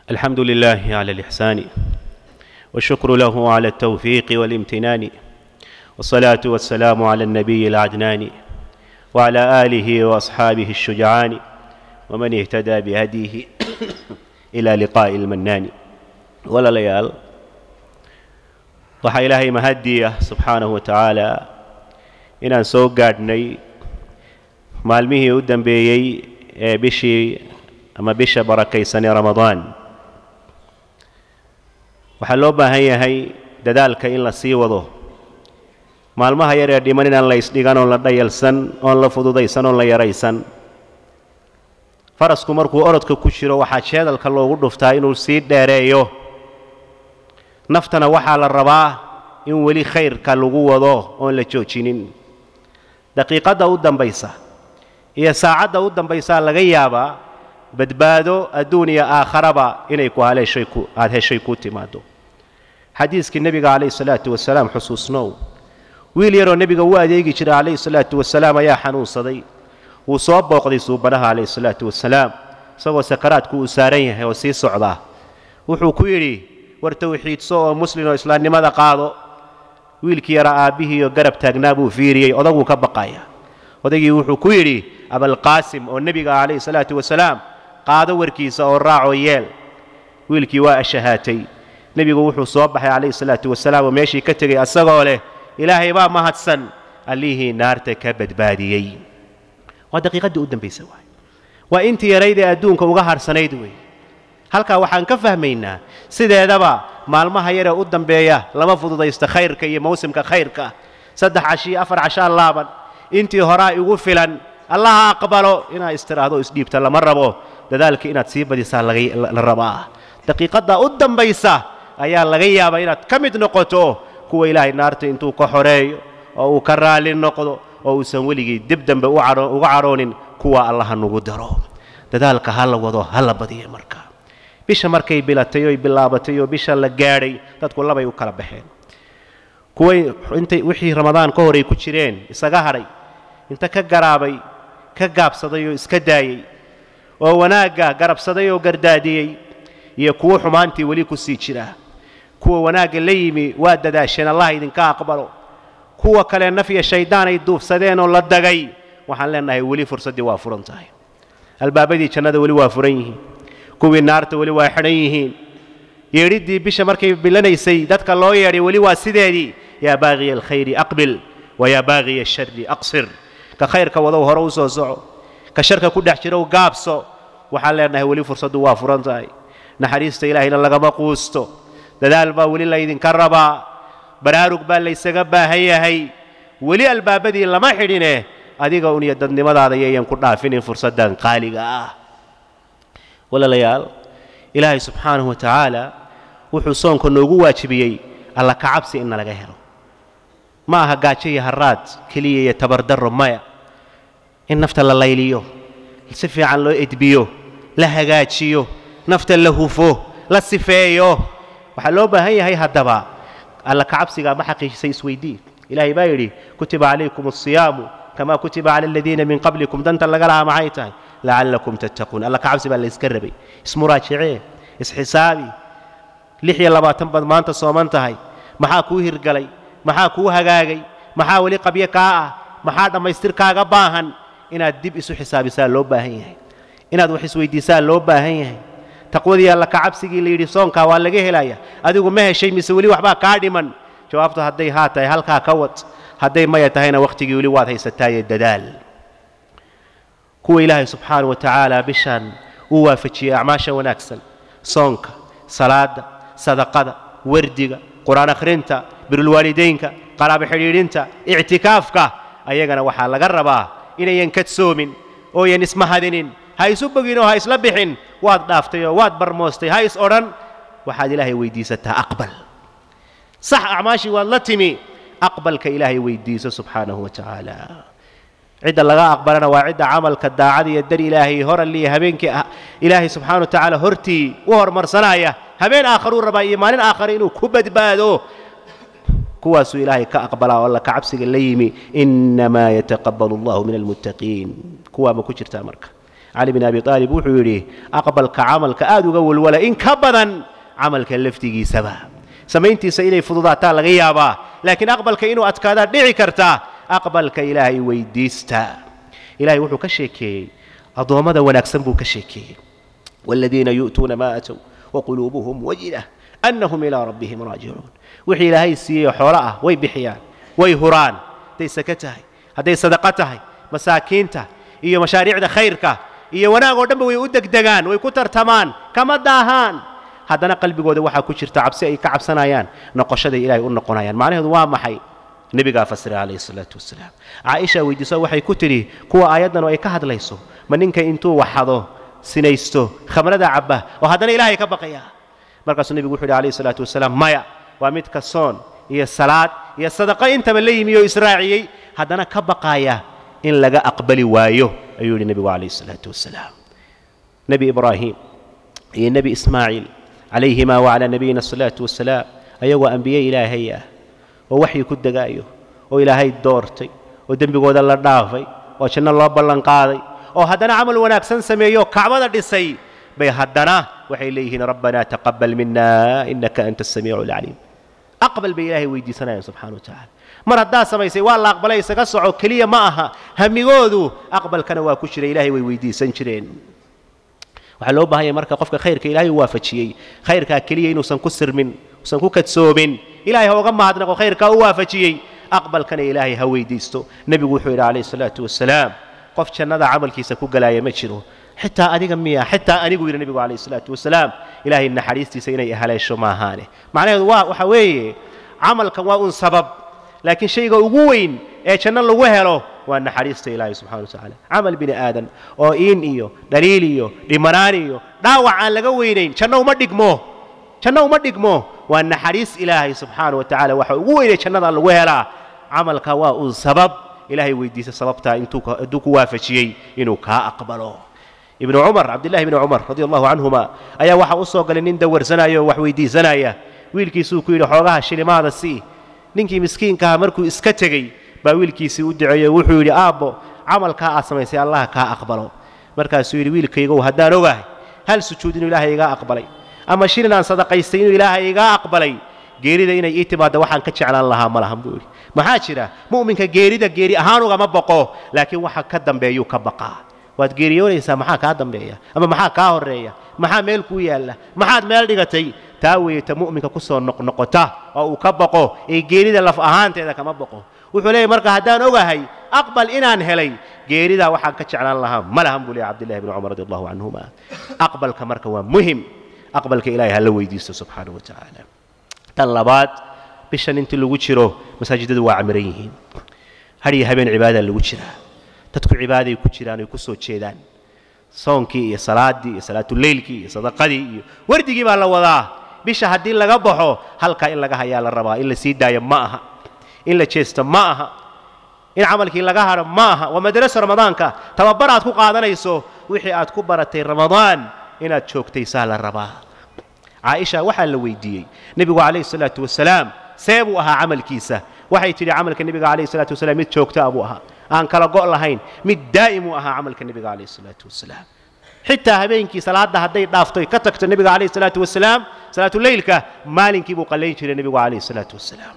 الحمد لله على الإحسان والشكر له على التوفيق والامتنان والصلاة والسلام على النبي العدنان وعلى آله وأصحابه الشجعان ومن اهتدى بهديه إلى لقاء المنان ولا ليال waxaa ilaahay mahadiya subxaanahu watacaala inaan soo gaadhnay maalmihii u dambeeyey ee bisha barakaysan ee ramadaan waxaa loo baahan yahay dadaalka in la sii wado maalmaha yar ee dhiman inaan la isdhigan oon la dhayalsan oon la fududaysan oon la yaraysan farasku markuu orodka ku jiro waxaa jeedalka loogu dhuftaa inuu sii dheereeyo naftana waxaa la rabaa in weli khayrka lagu wado oon la joojinin daqiiqadda u dambaysa iyo saacadda u dambaysa laga yaabaa badbaado adduun iyo aakharaba inay aad heshay ku timaado xadiiskii nebiga calayhi salaatu wasalaam xusuusnow wiil yaroo nebiga u adeegi jiray calayhi salaatu wasalaam ayaa xanuunsaday wuu soo booqday suubanaha calayhi salaatu wasalaam isagoo sakaraadku uu saaran yahay oo sii socdaa wuxuu ku yidhi war tawxiidso oo muslim oo islaamnimada qaado wiilkii yara aabbihii oo garab taagnaa buu fiiriyey odaguu ka baqaya odaygii wuxuu ku yidhi abalqaasim oo nebiga calayhi salaatu wasalaam qaado warkiisa oo raacoo yeel wiilkii waa ashahaatay nebigu wuxuu soo baxay calayhi salaatu wasalaam oo meeshii ka tegey asagoo leh ilaahay baa mahadsan allihii naarta ka badbaadiyey waa daqiiqaddii u dambaysa waay waa intii yaraydee adduunka uga harsanayd wey halkaa waxaan ka fahmaynaa sideedaba maalmaha yaree u dambeeya lama fududaysto khayrka iyo mawsimka khayrka 3 cashiyo 4 cashaa laaban intii horaa igu filan allaha aqbalo inaad istiraahdo isdhiibta lama rabo dadaalka inaad sii badisaa la rabaa daqiiqadda u dambaysa ayaa laga yaabaa inaad ka mid noqoto kuwa ilaahay naarta intuu ka xoreeyo oo uu ka raali noqdo oo uusan weligii dib dambe uga caroonin kuwa allaha nagu daro dadaalka ha la wado ha la badiyo marka bisha markay bilatay oo bilaabatay oo bisha la gaadhay dadku labay u kala baxeen kuway wixii ramadaan ka horay ku jireen isaga hadhay inta ka garaabay ka gaabsaday oo iska daayey oo wanaagga garabsaday oo gardaadiyey iyo kuwa xumaantii weli ku sii jira kuwa wanaagga la yimi waa dadaasheen allah idinka aqbalo kuwa kale nafya shaydaan ay duufsadeen oo la dagay waxaan leenahay weli fursaddii waa furan tahay albaabadii jannada weli waa furan yihiin kuwii naarta weli waa xidhan yihiin yeedhiddii bisha markay bilanaysay dadka loo yeedhay weli waa sideedii yaa baaqiya alkhayri aqbil wa yaa baaqiya ashari aqsir ka khayrka wadow hore u soo soco ka sharka ku dhex jirow gaabso waxaan leenahay weli fursaddu waa furan tahay naxariista ilaahayna lagama quusto dadaal baa weli laydinka rabaa baraarug baa laysaga baahan yahay weli albaabadii lama xidhine adiga un iyo dadnimadaada yayan ku dhaafinin fursaddan qaaliga ah walaalayaal ilaahay subxaanahu watacaala wuxuu soonka noogu waajibiyey alla ka cabsi inna laga helo ma aha gaajo iyo haraad keliya iyo tabardarro maya in nafta la layliyo si fiican loo edbiyo la hagaajiyo nafta la hufo la sifeeyo waxaa loo baahan yahay haddaba alla ka cabsigaa ma xaqiijisay isweydii ilaahay baa yidhi kutiba calaykum asiyaamu kamaa kutiba cala aladiina min qablikum danta laga lahaa maxay tahay lacallakum tattaquun alla ka cabsi baa la iska rabay ismuraajicee isxisaabi 26 baad maanta sooman tahay maxaa kuu hirgalay maxaa kuu hagaagay maxaa weli qabyo kaa ah maxaa dhammaystirkaaga baahan inaad dib isu xisaabisaa loo baahan yahay inaad wax isweydiisaa loo baahan yahay taqwadii alla ka cabsigii la yidhi soonkaa waa laga helaya adigu ma heshay mise weli waxbaa kaa dhiman jawaabtu hadday haa tahay halkaa ka wad hadday maya tahayna wakhtigii weli waad haysataaye dadaal kuwa ilaahay subxaanahu watacaala bishaan uu waafajiyey acmaasha wanaagsan soonka salaada sadaqada wardiga qur'aan akhrinta birulwaalidaynka qaraabo xidhiidhinta ictikaafka ayagana waxaa laga rabaa inayan kadsoomin ooyan ismahadinin ha isu bogin oo ha isla bixin waad dhaaftay oo waad barmoostay ha is odhan waxaad ilaahay weydiisataa aqbal sax acmaashii waad la timi aqbalka ilaahay weydiiso subxaanahu watacaala cidda laga aqbalana waa cidda camalka daacada iyo dar ilaahay horaliya habeenkii ilaahay subxaanahu watacaala hortii u hormarsanaya habeen aakharuu rabaa iyo maalin aakhare inuu ku badbaado kuwaasuu ilaahay ka aqbalaa oo alla ka cabsiga la yimi innamaa yataqabbalu allahu min almuttaqiin kuwaa ma ku jirtaa marka علي بن أبي طالب وحوري أقبل كعمل كآدو قول ولا إن كبدا عمل كلفتي سبا سمينتي سيلي فضوضات الغيابة لكن أقبل كإنه أتكادا دعي كرتا أقبل كإلهي ويديستا إلهي وحو كشيكي أضوما دا ونكسن بو كشيكي والذين يؤتون ما أتوا وقلوبهم وجلة أنهم إلى ربهم راجعون وحي إلهي سي حوراء ويبحيان ويهران دي سكتها هدي صدقتها مساكينتا إيو مشاريع دا خيرك إيو وناغو دنبا ويؤدك دقان ويكتر تمان كما داهان هذا قلبي قود وحا كشير تعبسي أي كعب سنايان نقشد إلهي ونقنايان معنى هذا وامحي نبي فسر عليه الصلاة والسلام عائشة ويدسوا وحي كتري كوا آياتنا وإيكاهد ليسو من إنك إنتو وحضو سنيستو خمرة عبه وهذا إلهي كبقيا مركز النبي يقول عليه الصلاة والسلام مايا وامد كسون هي الصلاة هي الصدقة انت من لي ميو إسراعي هذا كبقايا إن لقى أقبلي وايو أيها النبي عليه الصلاة والسلام نبي إبراهيم هي النبي إسماعيل عليهما وعلى نبينا الصلاة والسلام أيها أنبياء إلهية ووحي كدقايو وإلهي الدورتي ودنبي قود الله دافي وشن الله بلن قاضي وهدنا عمل وناكسن سميو كعبة دسي بيهدنا وحي إليه ربنا تقبل منا إنك أنت السميع العليم أقبل بإلهي ويدي سنة سبحانه وتعالى مرة دا سميسي والله أقبل يسقصعو كلية معها هم يقودوا أقبل كانوا كشري إلهي ويدي سنشرين وحلو بها مركا قفك خيرك إلهي وافجي خيرك كلية إنه سنكسر من وسنكوكتسو من إلهي هو غما هدنا خيرك وافجي أقبل كان إلهي هوي ديستو نبي وحي عليه الصلاة والسلام قف شنada camalkiisa ku galaya ma jiro xitaa adiga miya xitaa anigu yiri nabiga kaleey salaatu wasalaam ilaahay naxariistiisa inay haleesho ma ahaane macnaheedu waxa weeye camalkan waa un sabab laakiin shayga ugu weyn ee janno lagu helo waa naxariista ilaahay subhanahu wa ta'ala camal bini aadan oo in iyo daliil iyo dhimanaan iyo dhaawac aan laga weynayn janno uma dhigmo waa naxariis ilaahay subhanahu wa ta'ala waxa ugu weyn ee jannada lagu helaa camalka waa un sabab إلهي ويديس سببتها إنتو وافجيي إنو كا أقبله ابن عمر عبد الله بن عمر رضي الله عنهما أيا وحا أصوغ لنين دور زنايا وحويدي زنايا ويلكي سوكو إلو حوغاها الشلماذا السي نينكي مسكين كا مركو إسكتغي با ويلكي سيودعي وحويدي آبو عمل كا أسميسي الله كا أقبله مركا سويلي ويلكي يقو هدان وغاهي هل سجودين إلهي يغا أقبلي أما شيرنا صدقيستين إلهي يغا أقبلي geerida inay ii timaado waxaan ka jeclaan lahaa malahan buu yiri maxaa jira muuminka geeri ahaan uga ma baqo laakiin waxa ka dambeeyo ka baqaa waad geeriyoonaysaa maxaa ka dambeeya ama maxaa ka horeeya maxaa meel ku yaala maxaad meel dhigatay taawiyta muuminka ku soo noqnoqota oo uu ka baqo ee geerida laf ahaanteeda kama baqo wuxuu leeyahay marka hadaan ogahay aqbal inaan helay geerida waxaan ka jeclaan lahaa malahan buu leeyahay Abdullah ibn Umar radiyallahu anhuma aqbalka marka waa muhiim aqbalka ilaahay hal weydiisto subhanahu wa ta'ala طلبات بشان انت اللي وجهره مساجد وعمريين هذه هبين عباده اللي وجهها تذكر عباده يكجران يكسو جيدان صونكي يا صلاه الليل كي صدقدي وردي با لا ودا بيش hadii laga baxo halka in laga hayaa la rabaa in la sii daayo ma aha in la jeesto ma aha in amalkii laga haro ma aha wa madrasa ramadaanka tababaraad ku qaadanayso wixii aad ku baratay ramadaan inaad joogtaysaa la rabaa عائشة وحال لويديي نبي عليه الصلاة والسلام سيبوها عمل كيسة وحي تري عمل كالنبي عليه الصلاة والسلام متشوكتا أبوها أن كلا قول لهين متدائم وها عمل كالنبي عليه الصلاة والسلام حتى هبينكي صلاة ده هدي دافتوي كتكت النبي عليه الصلاة والسلام صلاة الليل مالنكي بقلين تري النبي عليه الصلاة والسلام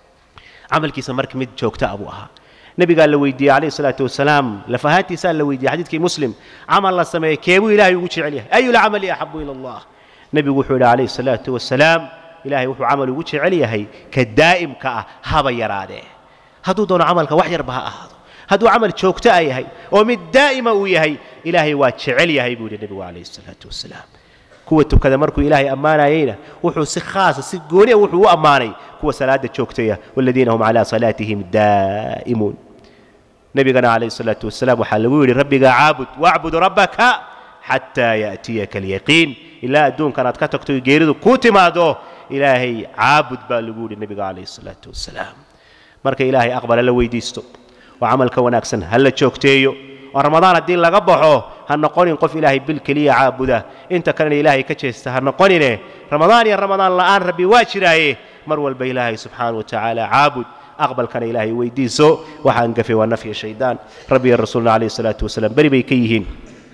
عمل كيسة مرك متشوكتا أبوها نبي قال لويدي عليه الصلاة والسلام لفهاتي سال لويدي حديث كي مسلم عمل الله سماه كيبو إلهي يوجي عليه أي العمل أحب إلى الله نبي وحول عليه الصلاة والسلام إلهي وحو عمل وجه عليه كالدائم كهذا يراده هذو دون عمل كوحير بها هذو عمل شوكتا هي ومن دائما وياهي إلهي وجه عليه يقول النبي عليه الصلاة والسلام كوتو كذا مركو إلهي أمانة ينا وحو سخاص سجوني وحو أماني كو صلاة شوكتية والذين هم على صلاتهم دائمون نبي قال عليه الصلاة والسلام وحلوي ربي عابد واعبد ربك حتى يأتيك اليقين إلا دون كانت كتكتو جيرد كوتي ما دو إلهي عابد بالقول النبي عليه الصلاة والسلام مرك إلهي أقبل لو يديستو وعمل كوناكسن هل تشوكتيو ورمضان الدين لقبحه هنقول نقف إلهي بالكلية عابده أنت كان إلهي كتشست هنقول رمضان يا رمضان الآن ربي واشره مرول بإلهي سبحانه وتعالى عابد أقبل كان إلهي ويديسو وحنقفي ونفي الشيطان ربي الرسول عليه الصلاة والسلام بري بيكيهن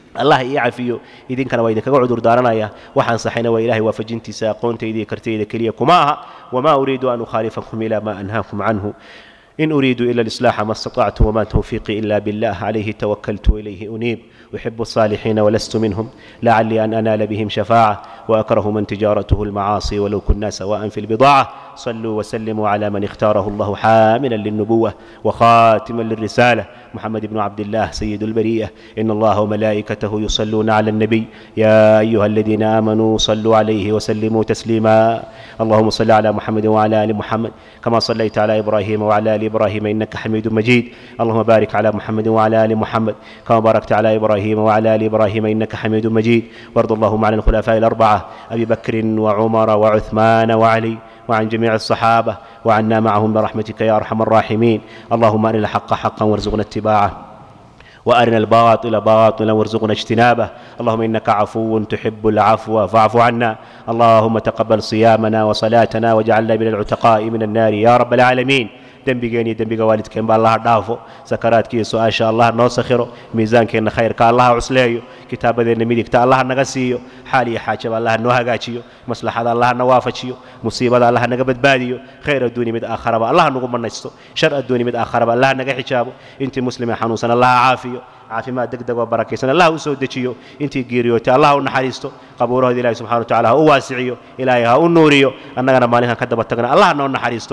الله يعفيه إذن كان وإذا كقعد دارنا يا وحن صحنا وإلهي وفجنتي ساقون تيدي كرتيدي كليكماها وما أريد أن أخالفكم إلى ما أنهاكم عنه إن أريد إلا الإصلاح ما استطعت وما توفيقي إلا بالله عليه توكلت وإليه أنيب أحب الصالحين ولست منهم لعلي أن أنال بهم شفاعة وأكره من تجارته المعاصي ولو كنا سواء في البضاعة صلوا وسلموا على من اختاره الله حاملا للنبوة وخاتما للرسالة محمد بن عبد الله سيد البرية إن الله وملائكته يصلون على النبي يا أيها الذين آمنوا صلوا عليه وسلموا تسليما اللهم صل على محمد وعلى آل محمد كما صليت على إبراهيم وعلى آل إبراهيم إنك حميد مجيد اللهم بارك على محمد وعلى آل محمد كما باركت على إبراهيم وعلى آل إبراهيم إنك حميد مجيد وارض اللهم عن الخلفاء الأربعة أبي بكر وعمر وعثمان وعلي وعن جميع الصحابة وعنا معهم برحمتك يا أرحم الراحمين اللهم أرنا الحق حقا وارزقنا اتباعه وأرنا الباطل باطلا وارزقنا اجتنابه اللهم إنك عفو تحب العفو فاعف عنا اللهم تقبل صيامنا وصلاتنا واجعلنا من العتقاء من النار يا رب العالمين دنبيغيني دنبيغا والدكين با الله دافو سكراتكي سو ان شاء الله نو سخيرو ميزانكينا خيرك الله عسليو كتابدنا ميديكتا الله نغا سيو حالي حاجه الله نو هاغاجيو مصلحه الله نوافجيو مصيبه الله نغا بدباديو خير الدنيا مد اخره الله نغو منيستو شر الدنيا مد اخره الله نغا حجابو انت مسلم حنوسن الله عافيو عافيماد دغدغ وبركيسن الله وسو دجيو انت غيريوتي الله ونحريستو قبوره الله سبحانه وتعالى هو واسعيو الهي ها نوريو انغنا مالها كدبا تغنا الله نو نحريستو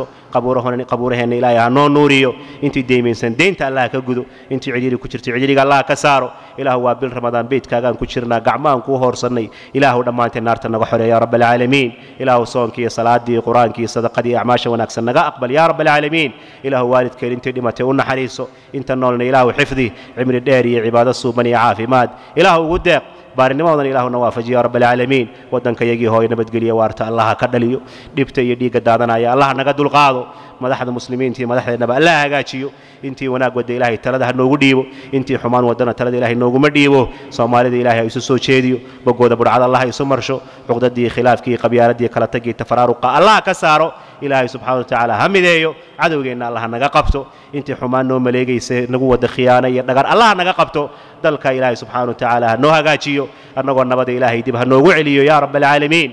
قبورهن الهي ها نوريو انت ديمينسن دينتا الله كغدو انت عجيري كجرتي عجيريغا الله كسارو اله waa bil ramadaan beedkaagan ku jirnaa gacmaan ku hoorsanay ilaahu dhamaanteen naarta naga xoreeyo ya rabbal alamin ilaahu soonkiyo salaadii quraankiyo sadaqadii acmaasha wanaagsan naga aqbal ya rabbal alamin ilaahu waalidkeen intii dhimatay u naxariiso inta noolna ilaahu xifdi cimri dheer iyo cibaado suuban iyo caafimaad ilaahu ugu deeq بارنمودن إله نوافج يا رب العالمين ودنك يجي هو نبتقلي وارت الله كدليو دبت يديك دادنا يا الله نقد القاضو مدحد المسلمين تي مدحد النبي الله هاجيو انتي وناق ود إلهي تلده نوغو ديبو انتي حمان ودنا تلد إلهي نوغو مديبو سومالي دي إلهي يسوسو تشيديو بقود ابو عبد الله يسمرشو عقد دي خلاف كي قبيله دي كلا تجي تفرارق الله كسارو إلهي سبحانه وتعالى همديو عدوغينا الله نغا قبتو انتي حمان نو مليغيس نغو ود خيانه دغار الله نغا قبتو دلك إلهي سبحانه وتعالى نو هاجيو أنغو نبض إلهي دبها نوغو عليو يا رب العالمين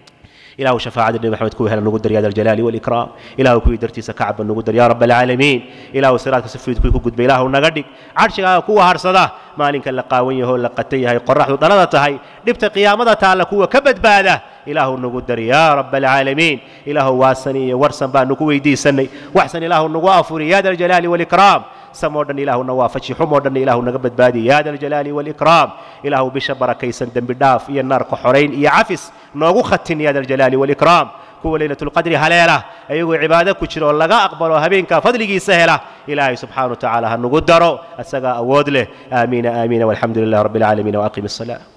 إله شفاعة النبي محمد كوي هلا نقدر يا ذا الجلال والإكرام إله كوي درتي سكعب نقدر يا رب العالمين إله سرات سفيد كوي كوجد بإله ونقدك عرش كوه هرصده مالك اللقاوية هو لقتيه هي قرح ضلالته هي دبت قيامته تعالى كوه كبد باده إله نقدر يا رب العالمين إله واسني ورسن بان كوي دي سني واحسن إله نوافر يا ذا الجلال والإكرام سمودن إله نوافتشي حمودن إله نقبد بادي يا ذا الجلال والإكرام إله بشبر كيسن دم بداف يا النار كحرين يا عفس نوغو ختن يا ذا الجلال والإكرام كو ليلة القدر هليلة أيوة عبادة كشرو لغا أقبلوا هبينك فضلقي سهلة إلهي سبحانه وتعالى هنقدروا السقا أود له آمين آمين والحمد لله رب العالمين وأقم الصلاة